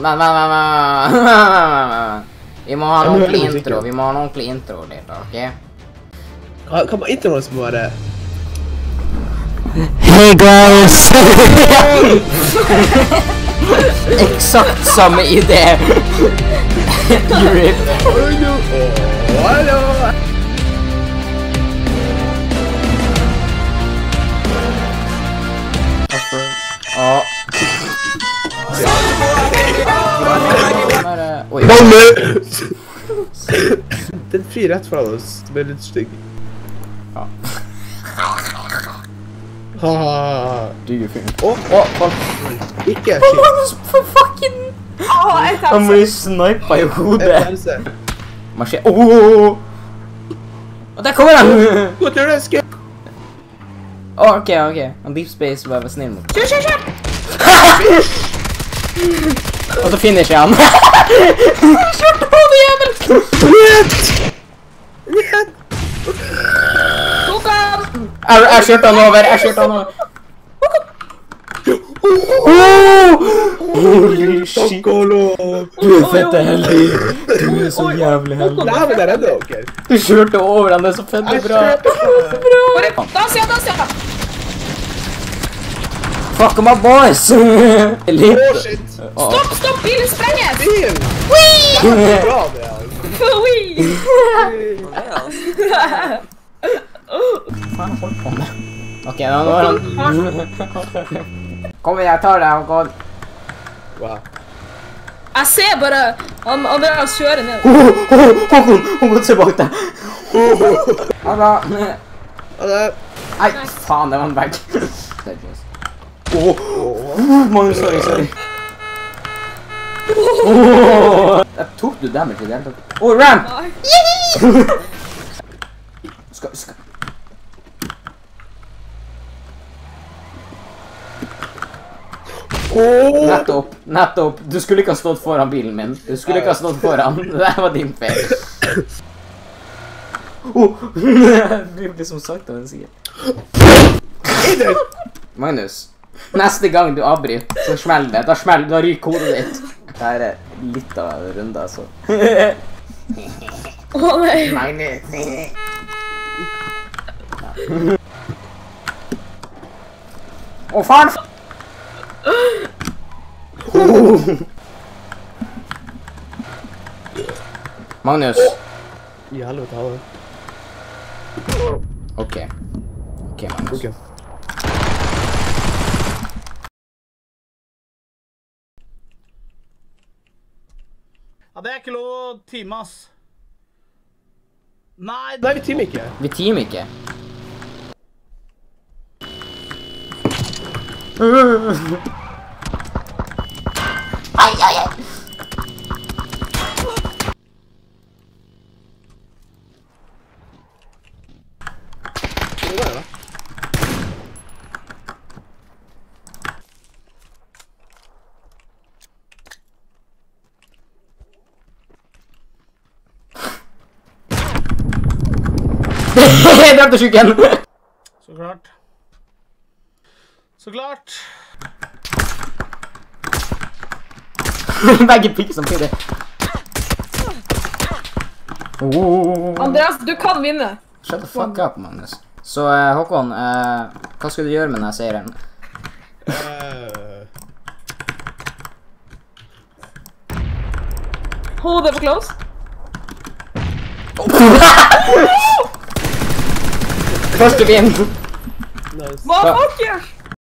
Vi må ha en ordentlig intro. Vi må ha en ordentlig intro litt, ok? Hva må introen som være? Hey guys! Eksakt samme idé. Rip. Hallo! Oi. Den flyr rett fra oss. Det ble litt stygg. Ja. Digger film. Ikke For fucking... Han blir snipet i hodet. Marsjer. Og der kommer han! Godt gjør det, skjøp! Ok. Deep Space var snill mot. Kjør! Og så finisher han. Kjørte på det jævel! Rett! Tok han! Jeg kjørte han over. Holy shit. Du fette heldig. Du så jævlig heldig. Nei, men jeg redder dere. Du kjørte over han, det så fette bra. Da ser jeg. Fuck my boys! Shit! Stopp, bilen sprenges! Bilen! Det er bra, det her. Hva holdt på med? Ok, nå er han... Kom igjen, jeg tar deg, Håkon. Wow. Jeg ser bare Andreas kjøre ned. Håkon, se bak deg. Ha det. Nei, faen, det var en bag. Magnus, sorry. Jeg tok du damage i det hele tatt. Ramp! Skal... Nettopp. Du skulle ikke ha stått foran bilen min. Du skulle ikke ha stått foran. Det var din feil. Det blir som sagt av en side. Magnus, neste gang du avbryter, så smeller det. Da ryker hodet ditt. Dette er litt av en runde, altså. Nei. Magnus. Faen! Magnus. I helvete, ha det. Ok, Magnus. Ok. Ja, det er ikke lov å time, ass. Nei, Nei, vi teamer ikke. Vi teamer ikke. Ai. Jeg drepte sjuken! Så klart. Begge pikker samtidig. Andreas, du kan vinne. Shut the fuck up, Magnus. Så Håkon, hva skal du gjøre med denne seieren? Hold det for close. Første vind. Nice. Hva fuck?